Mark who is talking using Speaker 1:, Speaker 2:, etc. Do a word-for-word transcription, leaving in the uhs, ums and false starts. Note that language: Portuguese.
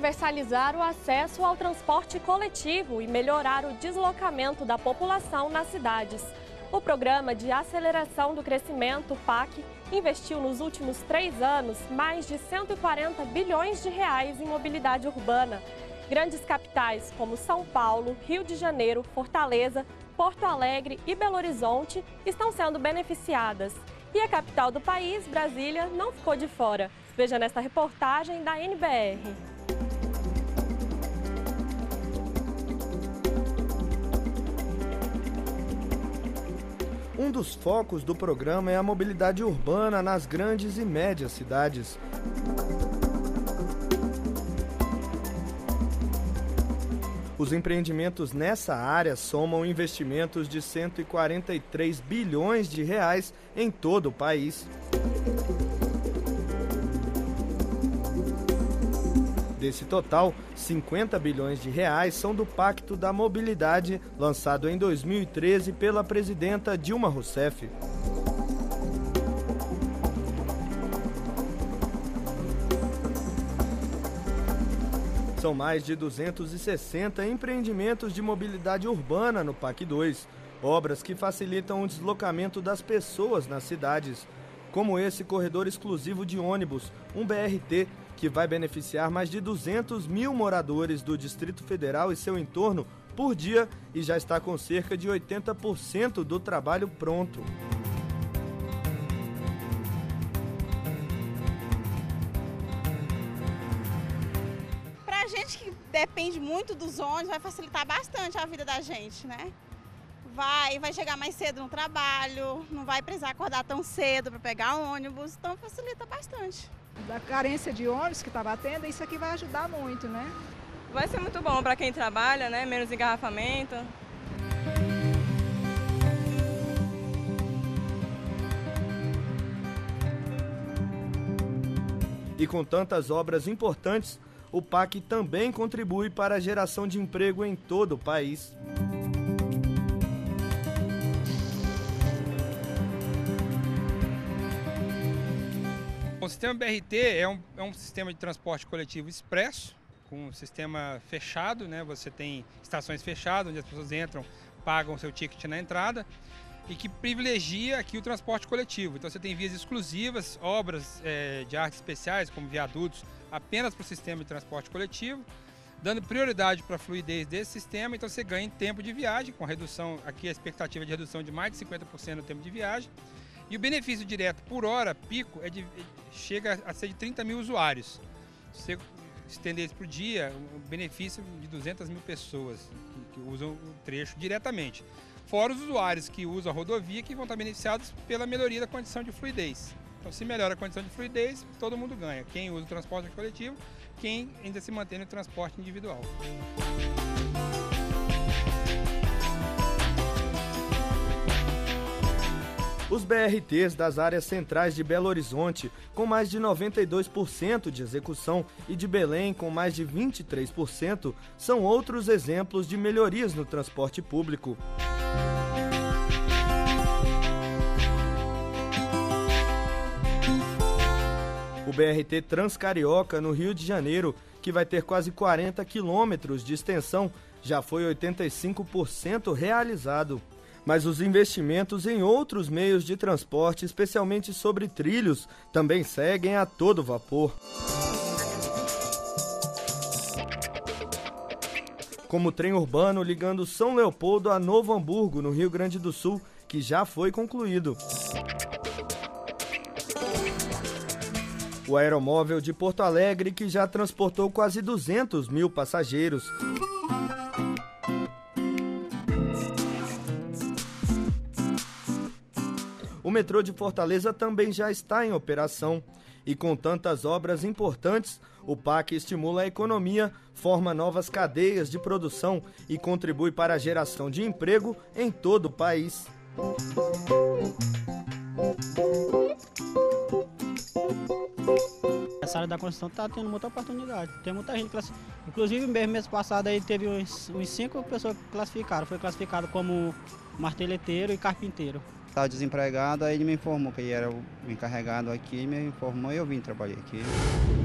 Speaker 1: universalizar o acesso ao transporte coletivo e melhorar o deslocamento da população nas cidades. O Programa de Aceleração do Crescimento, PAC, investiu nos últimos três anos mais de cento e quarenta bilhões de reais em mobilidade urbana. Grandes capitais como São Paulo, Rio de Janeiro, Fortaleza, Porto Alegre e Belo Horizonte estão sendo beneficiadas. E a capital do país, Brasília, não ficou de fora. Veja nesta reportagem da N B R.
Speaker 2: Um dos focos do programa é a mobilidade urbana nas grandes e médias cidades. Os empreendimentos nessa área somam investimentos de cento e quarenta e três bilhões de reais em todo o país. Desse total, cinquenta bilhões de reais são do Pacto da Mobilidade, lançado em dois mil e treze pela presidenta Dilma Rousseff. São mais de duzentos e sessenta empreendimentos de mobilidade urbana no PAC dois, obras que facilitam o deslocamento das pessoas nas cidades, como esse corredor exclusivo de ônibus, um B R T, que vai beneficiar mais de duzentos mil moradores do Distrito Federal e seu entorno por dia e já está com cerca de oitenta por cento do trabalho pronto.
Speaker 3: Pra gente que depende muito dos ônibus, vai facilitar bastante a vida da gente, né? Vai, vai chegar mais cedo no trabalho, não vai precisar acordar tão cedo para pegar ônibus, então facilita bastante.
Speaker 4: Da carência de ônibus que está batendo, isso aqui vai ajudar muito, né?
Speaker 5: Vai ser muito bom para quem trabalha, né? Menos engarrafamento.
Speaker 2: E com tantas obras importantes, o PAC também contribui para a geração de emprego em todo o país.
Speaker 6: O sistema B R T é um, é um sistema de transporte coletivo expresso, com um sistema fechado, né? Você tem estações fechadas, onde as pessoas entram, pagam o seu ticket na entrada, e que privilegia aqui o transporte coletivo. Então você tem vias exclusivas, obras é, de artes especiais, como viadutos, apenas para o sistema de transporte coletivo, dando prioridade para a fluidez desse sistema. Então você ganha em tempo de viagem, com redução, aqui a expectativa de redução de mais de cinquenta por cento no tempo de viagem. E o benefício direto por hora, pico, é de, chega a ser de trinta mil usuários. Se você estender isso por dia, o benefício de duzentas mil pessoas que, que usam o trecho diretamente. Fora os usuários que usam a rodovia, que vão estar beneficiados pela melhoria da condição de fluidez. Então, se melhora a condição de fluidez, todo mundo ganha. Quem usa o transporte coletivo, quem ainda se mantém no transporte individual.
Speaker 2: Os B R Ts das áreas centrais de Belo Horizonte, com mais de noventa e dois por cento de execução, e de Belém, com mais de vinte e três por cento, são outros exemplos de melhorias no transporte público. O B R T Transcarioca, no Rio de Janeiro, que vai ter quase quarenta quilômetros de extensão, já foi oitenta e cinco por cento realizado. Mas os investimentos em outros meios de transporte, especialmente sobre trilhos, também seguem a todo vapor. Como o trem urbano ligando São Leopoldo a Novo Hamburgo, no Rio Grande do Sul, que já foi concluído. O aeromóvel de Porto Alegre, que já transportou quase duzentos mil passageiros. O metrô de Fortaleza também já está em operação. E com tantas obras importantes, o PAC estimula a economia, forma novas cadeias de produção e contribui para a geração de emprego em todo o país.
Speaker 7: Essa área da construção está tendo muita oportunidade, tem muita gente, inclusive mesmo mês passado aí teve uns, uns cinco pessoas que classificaram, foi classificado como marteleteiro e carpinteiro.
Speaker 8: Estava desempregado, aí ele me informou que ele era o encarregado aqui, me informou e eu vim trabalhar aqui.